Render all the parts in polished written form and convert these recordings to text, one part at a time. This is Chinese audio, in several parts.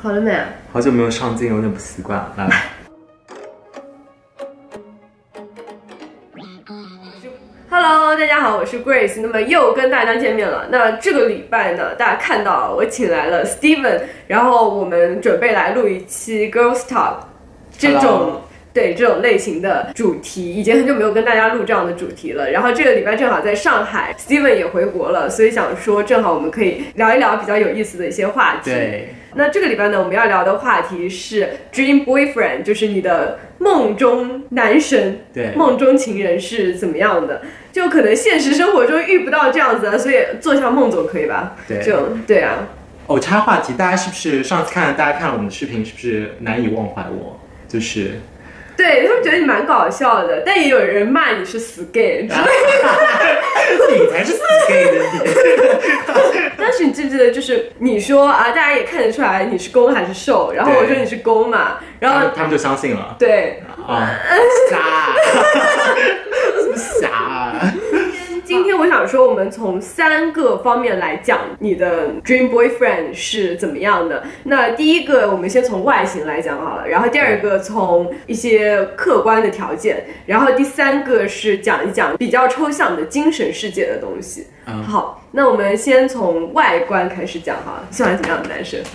好了没啊？ 好久没有上镜，有点不习惯。来。 Hello， 大家好，我是 Grace， 那么又跟大家见面了。那这个礼拜呢，大家看到我请来了 Steven， 然后我们准备来录一期 Girls Talk 这种类型的主题，已经很久没有跟大家录这样的主题了。然后这个礼拜正好在上海 ，Steven 也回国了，所以想说正好我们可以聊一聊比较有意思的一些话题。 对。 那这个礼拜呢，我们要聊的话题是 Dream Boyfriend， 就是你的梦中男神， 对， 梦中情人是怎么样的？就可能现实生活中遇不到这样子的，所以做下梦总可以吧？ 对， 对啊。 哦，插话题，大家是不是上次大家看了我们的视频，是不是难以忘怀我？就是。对他们觉得你蛮搞笑的，但也有人骂你是死 gay 之类的。 你才是死 gay 的你。 当时你记不记得，就是你说啊，大家也看得出来你是攻还是受，然后我说你是攻嘛，然后他们就相信了。 对啊，傻，什么傻啊？ 今天我想说，我们从3个方面来讲你的 dream boyfriend 是怎么样的。那第一个，我们先从外形来讲好了，然后第二个从一些客观的条件，然后第三个是讲一讲比较抽象的精神世界的东西。好，那我们先从外观开始讲哈，喜欢怎么样的男生？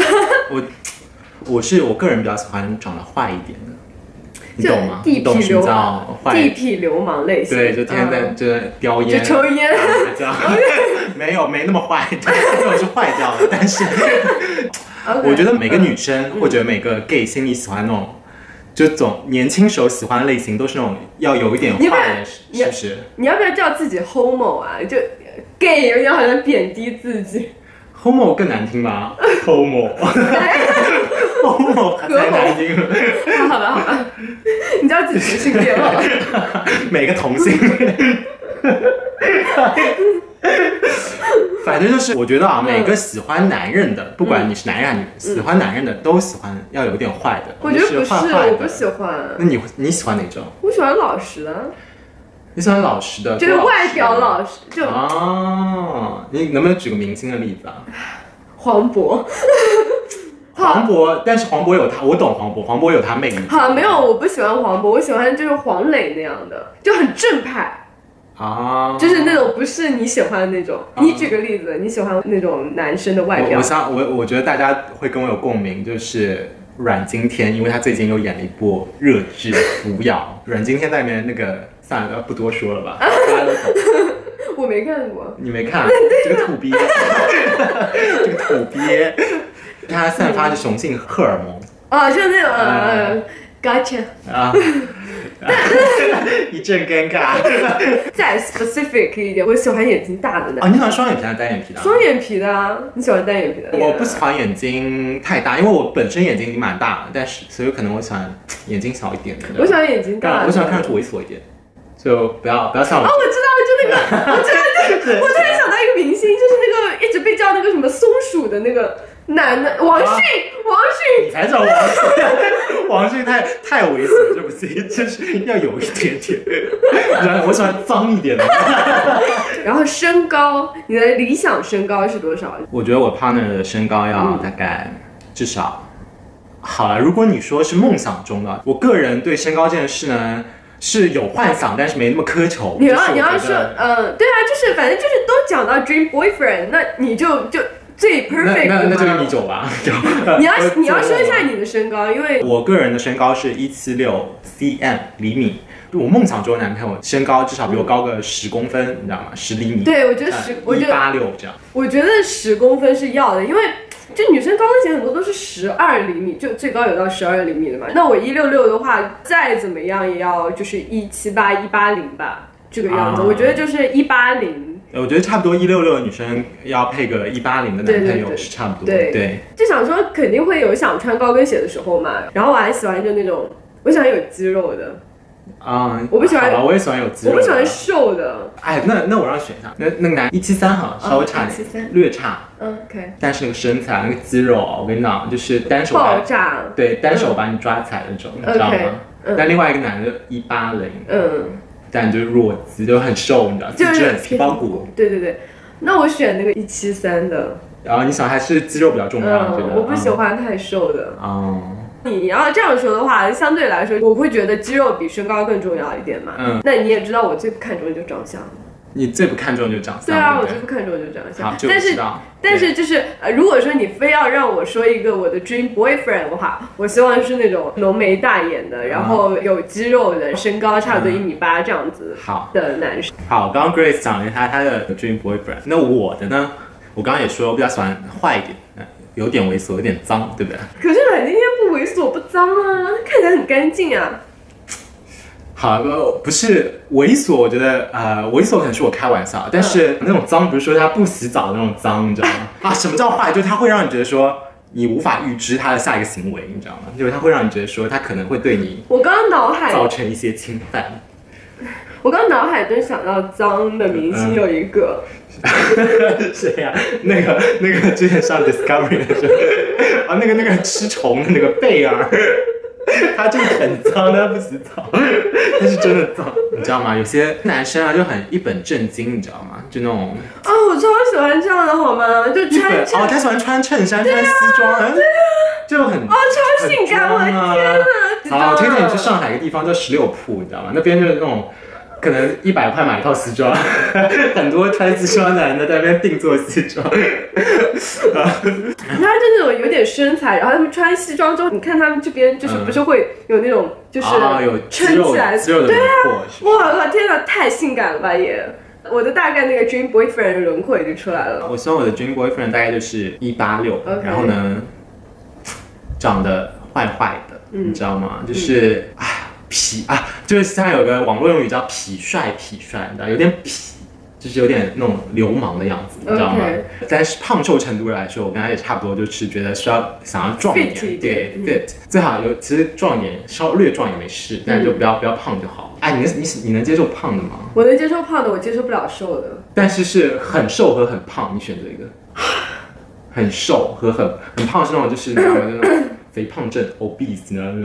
我个人比较喜欢长得坏一点的。你懂吗？ 地痞流氓类型， 对，就天天在这叼烟， 就抽烟， 没那么坏，没有是坏掉了。但是，我觉得每个女生或者每个 gay 心里喜欢那种，就总年轻时候喜欢的类型，都是那种要有一点坏的，是不是？ 你要不要叫自己 homo 啊？就 gay 有点好像贬低自己。 homo 更难听吧 ？homo 太难听了。 好吧，你叫自己同性恋好了。 每个同性恋。反正就是我觉得啊，每个喜欢男人的，不管你是男人还是女人，喜欢男人的都喜欢要有点坏的。 我觉得不是，我不喜欢。 那你喜欢哪种？ 我喜欢老实的。 你喜欢老实的， 就是外表老实就啊。你能不能举个明星的例子啊？ 黄渤。 黄渤，但是黄渤有他，我懂黄渤，黄渤有他魅力。 好，没有，我不喜欢黄渤，我喜欢就是黄磊那样的，就很正派啊，就是那种不是你喜欢的那种。你举个例子，你喜欢那种男生的外表？ 我觉得大家会跟我有共鸣，就是阮经天，因为他最近又演了一部热剧《扶摇》，阮经天在里面那个，算了，不多说了吧，大家都懂。 我没看过， 你没看？这个土鳖，这个土鳖。他散发着雄性荷尔蒙就那种gotcha 啊， 一阵尴尬。 再 specific 一点，我喜欢眼睛大的男生。 你喜欢双眼皮还是单眼皮的？ 双眼皮的啊，你喜欢单眼皮的？ 我不喜欢眼睛太大，因为我本身眼睛已经蛮大了，但是所以可能我喜欢眼睛小一点的。 我喜欢眼睛大的， 我喜欢看上去猥琐一点，就不要像我。 我知道，就那个，我突然想到一个明星，就是那个一直被叫那个什么松鼠的那个。男的王迅， 你才找王迅，王迅太猥琐，对不起，就是要有一点点。我喜欢脏一点的。 然后身高，你的理想身高是多少？ 我觉得我 partner 的身高要大概至少，好了，如果你说是梦想中的，我个人对身高这件事呢是有幻想，但是没那么苛求。你要说， 对啊，就是反正就是都讲到 dream boyfriend， 那你就。最 perfect 那就1.9米吧。 你要说一下你的身高，因为我个人的身高是176 cm 厘米。我梦想中的男朋友身高至少比我高个10公分，你知道吗？10厘米。 对，我觉得 186这样。 我觉得10公分是要的，因为就女生高跟鞋很多都是12厘米，就最高有到12厘米的嘛。那我166的话，再怎么样也要就是178、180吧，这个样子。我觉得就是180。 我觉得差不多166的女生要配个180的男朋友是差不多。对， 就想说肯定会有想穿高跟鞋的时候嘛。然后我还喜欢就那种，我喜欢有肌肉的。我不喜欢。 我也喜欢有肌肉。 我不喜欢瘦的。 哎，那我让选一下，那个男173哈，稍微差点，略差。 OK。 但是那个身材，那个肌肉，我跟你讲，就是单手爆炸。 对，单手把你抓起来那种，你知道吗？但另外一个男的180。但就是弱鸡，就很瘦，你知道，就是很皮包骨。 对，那我选那个173的。 然后你想还是肌肉比较重要，你觉得？ 我不喜欢太瘦的。 哦。 你要这样说的话，相对来说，我会觉得肌肉比身高更重要一点嘛。那你也知道，我最不看重的就是长相。 你最不看重就是长相。 对啊，我最不看重就是长相。 好， 但是就是如果说你非要让我说一个我的 dream boyfriend 的话，我希望是那种浓眉大眼的，然后有肌肉的，身高差不多1.8米这样子的男生。 好，刚刚 Grace 讲了他的 dream boyfriend， 那我的呢？我刚刚也说我比较喜欢坏一点，有点猥琐，有点脏，对不对？ 可是阮经天不猥琐不脏啊，看起来很干净啊。 好，不是猥琐，我觉得猥琐可能是我开玩笑，但是那种脏不是说他不洗澡的那种脏，你知道吗？什么叫坏？就是他会让你觉得说你无法预知他的下一个行为，你知道吗？就是他会让你觉得说他可能会对你， 我刚刚脑海造成一些侵犯。 我刚脑海中想到脏的明星有一个。 谁呀？那个之前上 Discovery 的时候，那个吃虫的那个贝尔，他就很脏，他不洗澡，他是真的脏，你知道吗？有些男生啊就很一本正经，你知道吗？就那种我超喜欢这样的好吗？就穿他喜欢穿衬衫、穿西装，就很超性感，我的天哪！ 好，我推荐你去上海一个地方叫16铺，你知道吗？那边就是那种。可能100块买一套西装，很多穿西装的人在那边定做西装。他是那种有点身材，然后他们穿西装之后，你看他们这边就是不是会有那种就是有撑起来， 肌肉的轮廓。 哇，天哪，太性感了吧也！我的大概那个 dream boyfriend 的轮廓已经出来了。 我希望我的 dream boyfriend 大概就是186，然后呢，长得坏坏的，你知道吗？就是痞就是现在有个网络用语叫痞帅，你知道，有点痞，就是有点那种流氓的样子，你知道吗？但是胖瘦程度来说，我跟他也差不多，就是觉得想要壮一点，对 fit， 最好其实壮一点，略壮也没事，但是就不要胖就好。你能接受胖的吗？ 我能接受胖的，我接受不了瘦的。 但是很瘦和很胖，你选择一个。很瘦和很胖是那种就是你知道吗？那种。肥胖症 obese 你知道吗？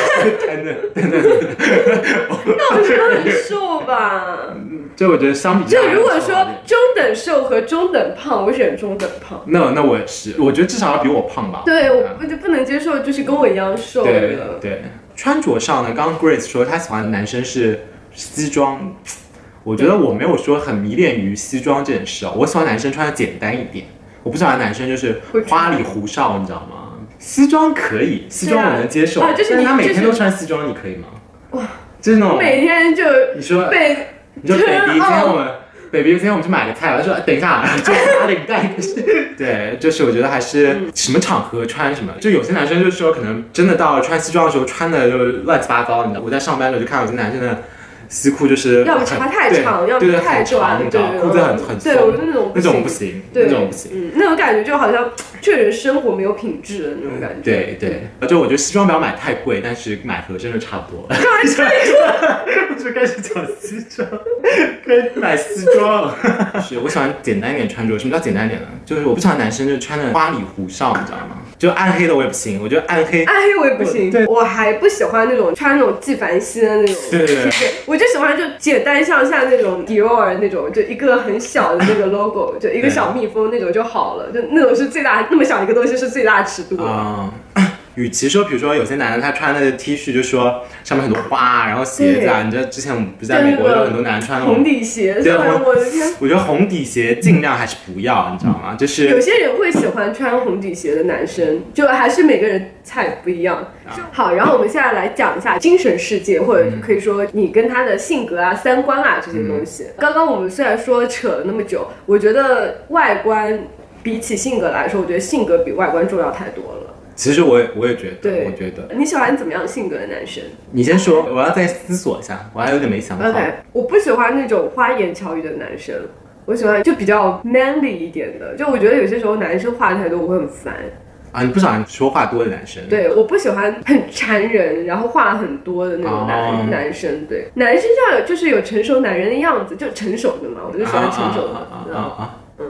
那我觉得很瘦吧。 就我觉得相比， 就如果说中等瘦和中等胖，我选中等胖。 那我也是，我觉得至少要比我胖吧。 对，我不能接受就是跟我一样瘦的。 对，穿着上呢，刚刚 Grace 说她喜欢的男生是西装，我觉得我没有说很迷恋于西装这件事我喜欢男生穿的简单一点，我不喜欢男生就是花里胡哨，你知道吗？西装可以，西装我能接受， 就是他每天都穿西装，你可以吗？ 哇， 就是那种每天就你说 baby， 今天我们去买个菜，他说等一下，就打领带，对，就是我觉得还是什么场合穿什么，就有些男生就是说可能真的到穿西装的时候穿的就乱七八糟，你知道，我在上班的时候就看到有些男生的。西裤就是要不插太长，要不太短， 对，裤子很松， 对，我那种不行，那种不行， 那种感觉就好像这人生活没有品质的那种感觉。 对，就我觉得西装不要买太贵，但是买合身就差不多了。我就开始讲西装，可以买西装。是我喜欢简单一点穿着，什么叫简单一点呢？就是我不喜欢男生就穿的花里胡哨，你知道吗？就暗黑的我也不行，我觉得暗黑我也不行。我还不喜欢那种穿那种纪梵希的那种， 对， 我就喜欢就简单像那种 Dior 那种，就一个很小的那个 logo， 就一个小蜜蜂那种就好了，就那种是最大，那么小一个东西是最大尺度与其说，比如说有些男的他穿的 T 恤，就说上面很多花，然后鞋子你知道之前我们不是在美国有很多男的穿那种红底鞋， 对， 我的天， 我觉得红底鞋尽量还是不要，你知道吗？就是有些人会喜欢穿红底鞋的男生，就还是每个人菜不一样。好，然后我们现在来讲一下精神世界，或者可以说你跟他的性格三观这些东西。刚刚我们虽然说扯了那么久，我觉得外观比起性格来说，我觉得性格比外观重要太多了。 其实我也觉得，我觉得你喜欢怎么样性格的男生？ 你先说，我要再思索一下，我还有点没想好。 OK， 我不喜欢那种花言巧语的男生，我喜欢就比较 manly 一点的。就我觉得有些时候男生话太多，我会很烦。 你不喜欢说话多的男生？ 对，我不喜欢很缠人，然后话很多的那种男生。对，男生就是有成熟男人的样子，就成熟的嘛，我就喜欢成熟的。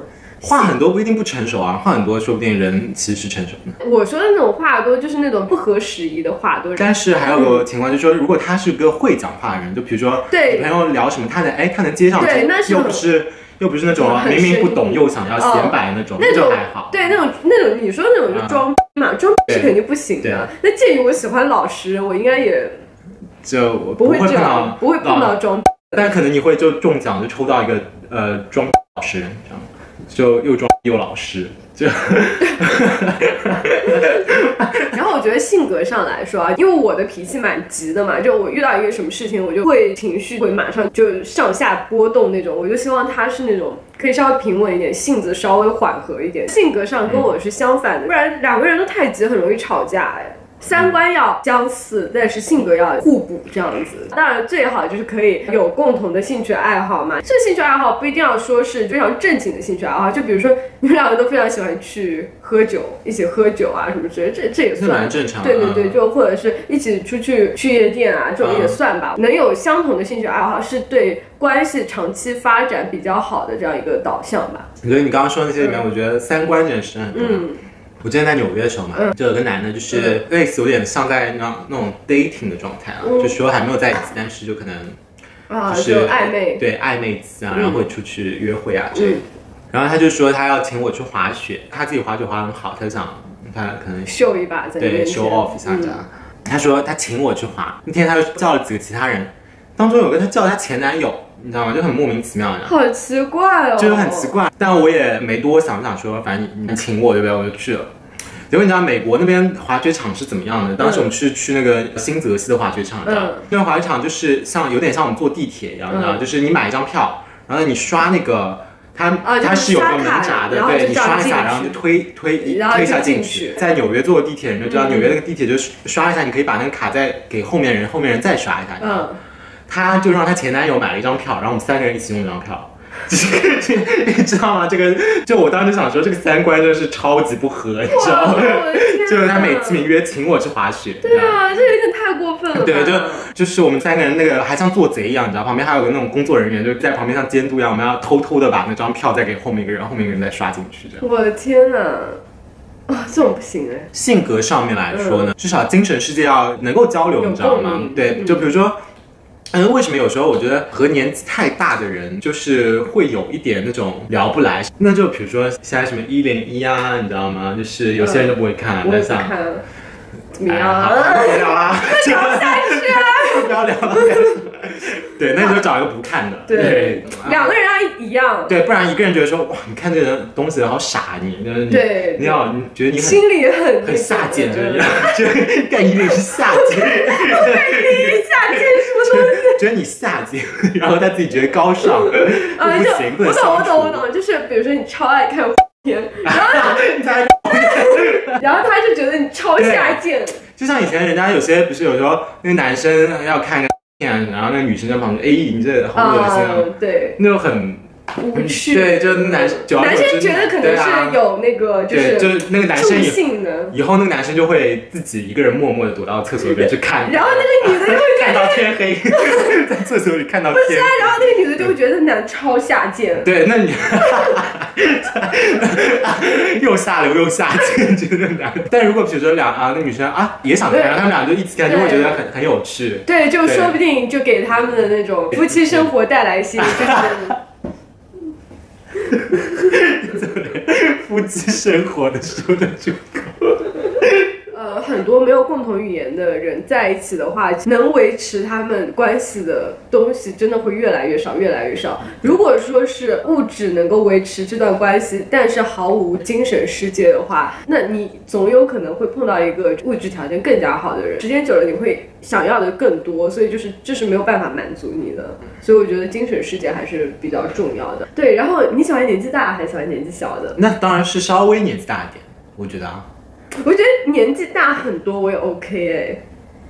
话很多不一定不成熟啊，话很多说不定人其实是成熟的。 我说的那种话多就是那种不合时宜的话多。 但是还有个情况就是说，如果他是个会讲话的人，就比如说你朋友聊什么，他能接上去，又不是那种明明不懂又想要显摆的那种，那就还好。 对，那种你说那种就装嘛，装是肯定不行的。那鉴于我喜欢老实，我应该也就不会这样，不会碰到装。 但可能你会就中奖，就抽到一个装老实人，这样就又装又老实，就。 然后我觉得性格上来说啊，因为我的脾气蛮急的嘛，就我遇到一个什么事情，我就会情绪会马上就上下波动那种，我就希望他是那种可以稍微平稳一点，性子稍微缓和一点。性格上跟我是相反的，不然两个人都太急，很容易吵架哎。三观要相似，但是性格要互补，这样子。当然最好就是可以有共同的兴趣爱好嘛。这兴趣爱好不一定要说是非常正经的兴趣爱好，就比如说你们两个都非常喜欢去喝酒，一起喝酒啊什么之类的，这也算蛮正常。 对对对，就或者是一起出去夜店啊，这种也算吧。能有相同的兴趣爱好，是对关系长期发展比较好的这样一个导向吧。 我觉得你刚刚说的那些里面，我觉得三观真的是很重要。我之前在纽约的时候嘛，就有个男的，就是类似有点像在那种 dating 的状态啊，就说还没有在一起，但是就可能就是暧昧， 对暧昧期啊，然后会出去约会啊这。然后他就说他要请我去滑雪，他自己滑雪滑得很好，他就想他可能秀一把在那边， 对 show off 一下这样。他说他请我去滑，那天他就叫了几个其他人，当中有个他叫他前男友。你知道吗？就很莫名其妙， 好奇怪哦， 就是很奇怪。但我也没多想说，反正你请我对不对？我就去了。结果你知道美国那边滑雪场是怎么样的？当时我们是去那个新泽西的滑雪场，那个滑雪场就是有点像我们坐地铁一样，你知道，就是你买一张票，然后你刷那个。它是有个门闸的，对，你刷一下，然后就推一下进去。在纽约坐地铁，你就知道纽约那个地铁就是刷一下，你可以把那个卡再给后面人，后面人再刷一下。他就让他前男友买了一张票，然后我们3个人一起用这张票。你知道吗？这个就我当时想说，这个三观真的是超级不合，你知道吗？就是他每次约请我去滑雪。 对啊，这有点太过分了。 对，就是我们3个人那个还像做贼一样，你知道，旁边还有个那种工作人员就在旁边像监督一样，我们要偷偷的把那张票再给后面一个人，后面一个人再刷进去，这样。 我的天哪！啊，这种不行哎。 性格上面来说呢，至少精神世界要能够交流，你知道吗？对，就比如说。为什么有时候我觉得和年纪太大的人就是会有一点那种聊不来？那就比如说现在什么101啊，你知道吗？就是有些人都不会看，但是怎么样？ 别聊啦， 那聊下去啊！ 不要聊了。对，那你就找一个不看的。 对，两个人要一样。 对，不然一个人觉得说哇，你看这个东西好傻，你对， 你觉得你心里很下贱，就是干一定是下贱。 下贱什么东西？ 觉得你下贱，然后他自己觉得高尚，不行，不能相处。 我懂，就是比如说你超爱看片，然后他就觉得你超下贱。 就像以前人家有些不是有时候那个男生要看个片，然后那个女生在旁边，哎，你这好恶心啊， 对， 那种很无趣。 对，就男生觉得可能是有那个就是那个男生以后那个男生就会自己一个人默默的躲到厕所里面去看， 然后那个女的就会看到天黑，在厕所里看到天黑。 然后那个女的就会觉得男超下贱。 对，那你又下流又下贱，觉得男。但如果比如说那女生也想看，然后他们俩就一起看，就会觉得很有趣。 对，就说不定就给他们的那种夫妻生活带来一些夫妻生活的说的出口。 很多没有共同语言的人在一起的话，能维持他们关系的东西真的会越来越少，越来越少。如果说是物质能够维持这段关系，但是毫无精神世界的话，那你总有可能会碰到一个物质条件更加好的人，时间久了你会想要的更多，所以这是没有办法满足你的。所以我觉得精神世界还是比较重要的。对，然后你喜欢年纪大还是喜欢年纪小的？ 那当然是稍微年纪大一点，我觉得啊。 我觉得年纪大很多我也 OK 哎。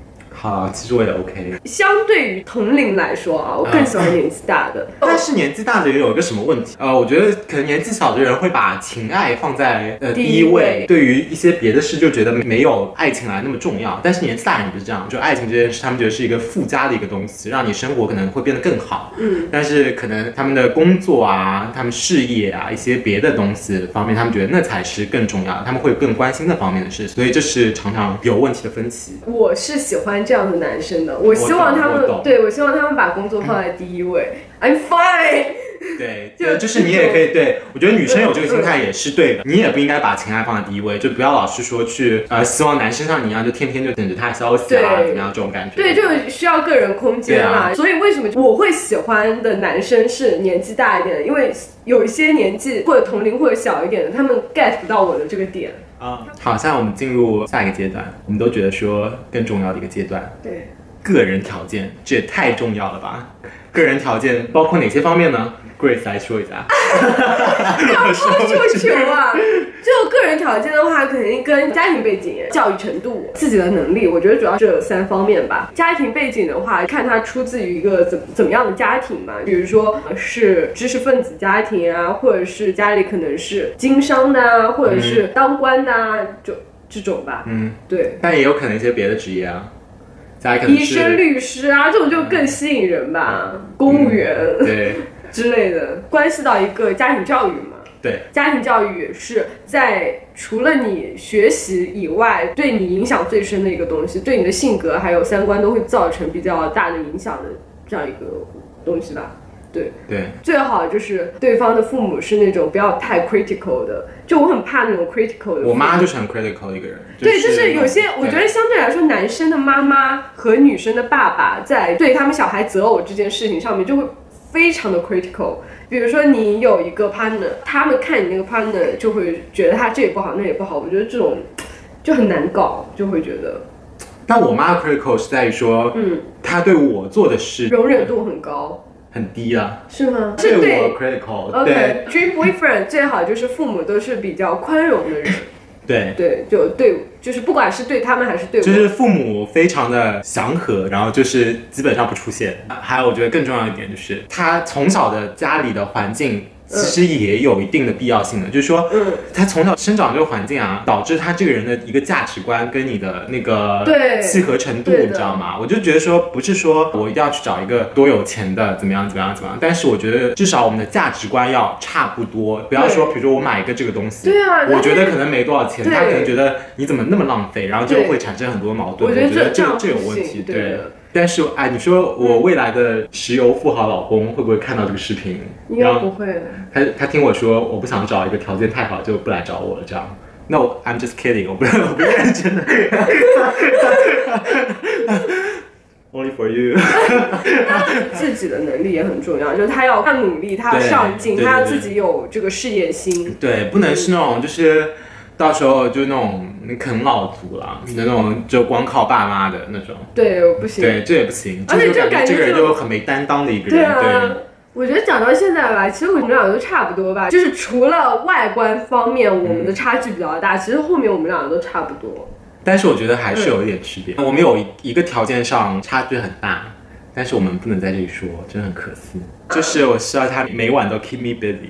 好，其实我也 OK。 相对于同龄来说啊，我更喜欢年纪大的。 但是年纪大的人有一个什么问题？我觉得可能年纪小的人会把情爱放在第一位，对于一些别的事就觉得没有爱情来那么重要。但是年纪大人不是这样，就爱情这件事，他们觉得是一个附加的一个东西，让你生活可能会变得更好。但是可能他们的工作啊、他们事业啊、一些别的东西方面，他们觉得那才是更重要的，他们会更关心那方面的事，所以这是常常有问题的分歧。 我是喜欢这样的男生的，我希望他们我希望他们把工作放在第一位。I'm fine。 对，就是你也可以对，我觉得女生有这个心态也是对的，你也不应该把情爱放在第一位，就不要老是说去希望男生像你一样就天天就等着他消息啊，怎么样这种感觉。对， 就需要个人空间啦。所以为什么我会喜欢的男生是年纪大一点的？因为有一些年纪或者同龄或者小一点的，他们 get 不到我的这个点。 好，像我们进入下一个阶段，我们都觉得说更重要的一个阶段， 对， 个人条件，这也太重要了吧？个人条件包括哪些方面呢？Grace 来说一下。 要说就球啊！就个人条件的话，肯定跟家庭背景、教育程度、自己的能力，我觉得主要是这3方面吧。家庭背景的话，看他出自于一个怎么样的家庭嘛，比如说是知识分子家庭啊，或者是家里可能是经商的啊，或者是当官的啊，就这种吧。对。但也有可能一些别的职业啊。医生、律师啊，这种就更吸引人吧。公务员， 对之类的，关系到一个家庭教育嘛。 对， 家庭教育是在除了你学习以外，对你影响最深的一个东西，对你的性格还有3观都会造成比较大的影响的这样一个东西吧。对，最好就是对方的父母是那种不要太 critical 的，就我很怕那种 critical 的。 我妈就是很 critical 的一个人。 对，就是有些我觉得相对来说，男生的妈妈和女生的爸爸在对他们小孩择偶这件事情上面就会非常的 critical。比如说你有一个 partner， 他们看你那个 partner 就会觉得他这也不好那也不好，我觉得这种就很难搞，就会觉得。 但我妈 critical 是在于说，她对我做的事容忍度很高。 很低啊？ 是吗？ 是对我 critical。 对 ，dream boyfriend 最好就是父母都是比较宽容的人。 对， 就是不管是对他们还是对我， 就是父母非常的祥和，然后就是基本上不出现。还有我觉得更重要一点就是他从小的家里的环境其实也有一定的必要性的，就是说，他从小生长这个环境啊，导致他这个人的一个价值观跟你的那个契合程度，你知道吗？我就觉得说，不是说我一定要去找一个多有钱的，怎么样，但是我觉得至少我们的价值观要差不多，不要说，比如说我买一个这个东西，我觉得可能没多少钱，他可能觉得你怎么那么浪费，然后就会产生很多矛盾。我觉得这有问题，对。但是你说我未来的石油富豪老公会不会看到这个视频？ 应该不会。 他听我说，我不想找一个条件太好，就不来找我了，这样。No, I'm just kidding， 我不认真的。Only for you。 自己的能力也很重要，就是他要努力，他要上进，他要自己有这个事业心。 对，不能是那种就是到时候就那种啃老族啦，那种就光靠爸妈的那种。 对，不行。 对，这也不行。 而且就感觉这个人就很没担当的一个人。对。 我觉得讲到现在吧，其实我们俩都差不多吧，就是除了外观方面我们的差距比较大，其实后面我们俩都差不多。 但是我觉得还是有一点区别。我们有一个条件上差距很大，但是我们不能在这里说，真的很可惜。就是我需要他每晚都 keep me busy。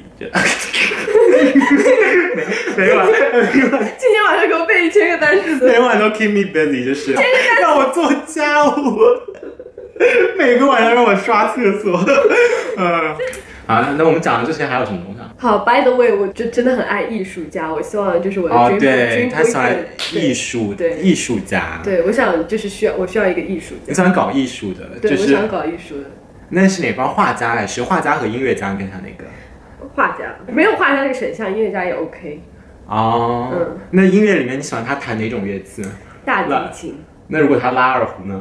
每晚， 今天晚上给我背1000个单词。 每晚都 keep me busy， 就是让我做家务。每个晚上让我刷厕所。那我们讲的这些还有什么东西？ 好 ，by the way， 我就真的很爱艺术家，我希望就是我的dream boyfriend， 对，他喜欢艺术家。 对，我想就是我需要一个艺术家。 你想搞艺术的？ 对，我想搞艺术的。 那是哪方画家还是画家和音乐家？更像哪个？ 画家，没有画家这个选项，音乐家也 OK。 那音乐里面你喜欢他弹哪种乐器？ 大提琴。 那如果他拉二胡呢？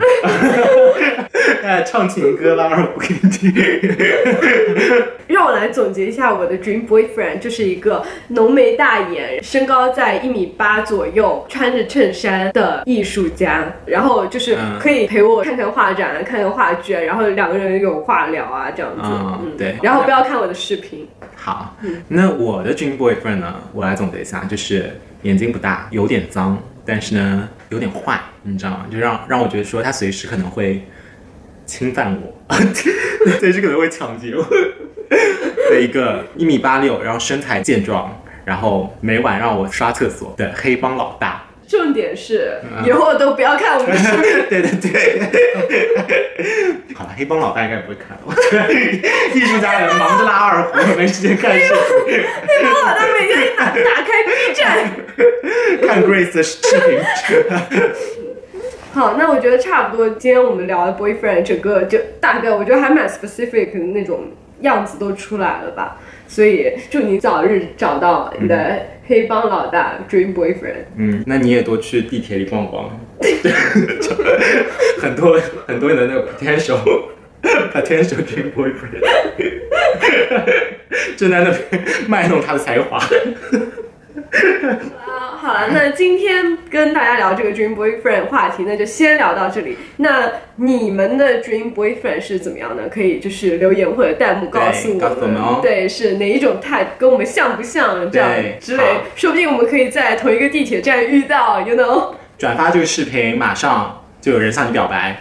唱情歌拉二胡给你听。 让我来总结一下我的 dream boyfriend， 就是一个浓眉大眼，身高在1.8米左右，穿着衬衫的艺术家，然后就是可以陪我看看画展，看看话剧，然后2个人有话聊啊，这样子。 对。 然后不要看我的视频。 好，那我的 dream boyfriend 呢？我来总结一下，就是眼睛不大，有点脏， 但是呢有点坏，你知道吗？就让我觉得说他随时可能会侵犯我，随时可能会抢劫我的一个1.86米，然后身材健壮，然后每晚让我刷厕所的黑帮老大。 重点是以后都不要看我们视频。 对对对。好了，黑帮老大应该不会看。我艺术家人忙着拉二胡，没时间看视频。 黑帮老大每天打开 B 站看 Grace 的视频。 好，那我觉得差不多，今天我们聊的 boyfriend 整个就大概我觉得还蛮 specific 的那种样子都出来了吧。所以祝你早日找到你的黑帮老大 dream boyfriend。 那你也多去地铁里逛逛，很多人的那个 potential dream boyfriend 正在那边卖弄他的才华。 好了，那今天跟大家聊这个 dream boyfriend 话题，那就先聊到这里。那你们的 dream boyfriend 是怎么样呢？可以就是留言或者弹幕告诉我们， 哦。 对，是哪一种 type， 跟我们像不像这样之类，说不定我们可以在同一个地铁站遇到 ，you know。 转发这个视频，马上就有人向你表白。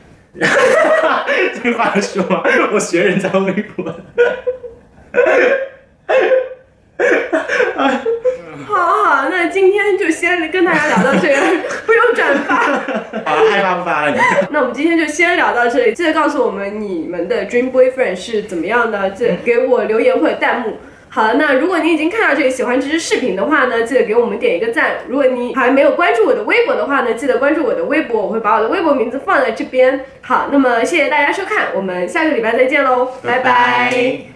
这话说，我学人家微博。 好，那今天就先跟大家聊到这里，不用转发。 好了，爱发不发了你。 那我们今天就先聊到这里，记得告诉我们你们的 dream boyfriend 是怎么样的，记得给我留言或者弹幕。好了，那如果你已经看到这里，喜欢这支视频的话呢，记得给我们点一个赞。如果你还没有关注我的微博的话呢，记得关注我的微博，我会把我的微博名字放在这边。好，那么谢谢大家收看，我们下个礼拜再见喽，拜拜。